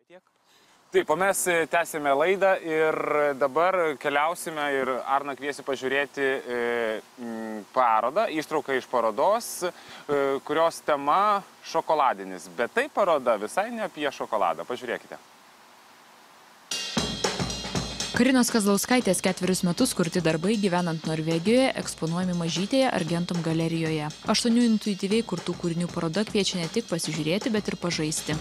Taip, o mes tęsime laidą ir dabar keliausime ir Arną kviesiu pažiūrėti parodą, ištrauką iš parodos, kurios tema šokoladinis. Bet tai paroda visai ne apie šokoladą. Pažiūrėkite. Karinos Kazlauskaitės 4 metus kurti darbai gyvenant Norvegijoje eksponuojami mažytėje Argentum galerijoje. 8 intuityviai kurtų kūrinių paroda kviečia ne tik pasižiūrėti, bet ir pažaisti.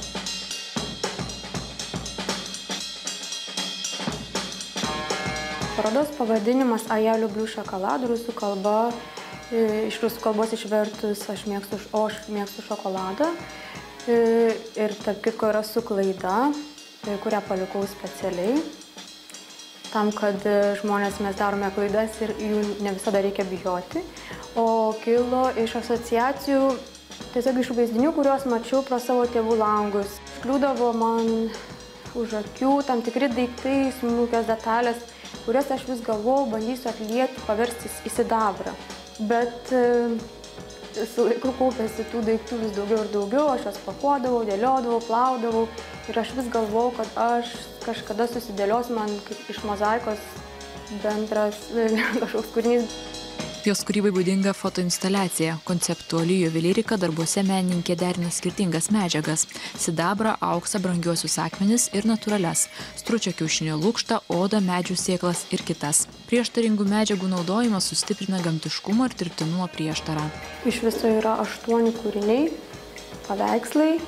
Parodos pavadinimas A ja liubliu šokoladą rusų kalba, iš rusų kalbos išvertus aš mėgstu šokoladą. Ir tarp kitko yra su klaida, kurią palikau specialiai. Tam, kad žmonės mes darome klaidas ir jų ne visada reikia bijoti. O kilo iš asociacijų, tiesiog iš vaizdinių, kuriuos mačiau pro savo tėvų langus. Kliūdavo man už akių tam tikri daiktai, smulkios detalės, kurias aš vis galvojau, bandysiu atlieti, paversti į sidabrą. Bet su laiku kaupėsi tų daiktų vis daugiau ir daugiau, aš juos pakuodavau, dėliodavau, plaudavau ir aš vis galvojau, kad aš kažkada susidėlios man kaip iš mozaikos bendras kažkoks kūrinys. Jos kūrybai būdinga fotoinstaliacija. Konceptuali juvelyrika darbuose menininkė derina skirtingas medžiagas – sidabrą, auksą, brangiuosius akmenis ir natūralias – stručio kiaušinio lukštą, odą, medžių sėklas ir kitas. Prieštaringų medžiagų naudojimas sustiprina gamtiškumo ir dirbtinumo prieštarą. Iš viso yra 8 kūriniai, paveikslai,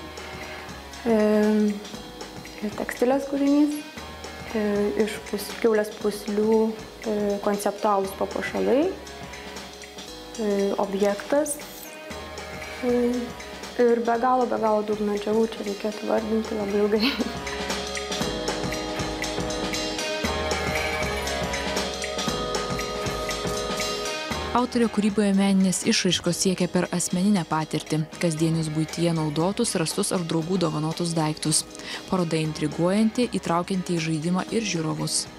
tekstilės kūrinys, iš kiaulės pūslių konceptualūs papuošalai, objektas ir be galo daug medžiagų, čia reikėtų vardinti labai ilgai. Autorė kūryboje meninės išraiškos siekia per asmeninę patirtį, kasdienius buityje naudotus, rastus ar draugų dovanotus daiktus. Paroda intriguojanti, įtraukianti į žaidimą ir žiūrovus.